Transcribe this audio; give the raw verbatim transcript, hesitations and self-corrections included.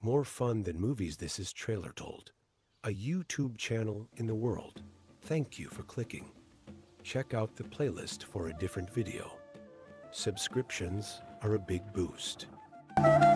More fun than movies, this is Trailer Told, a YouTube channel in the world. Thank you for clicking. Check out the playlist for a different video. Subscriptions are a big boost.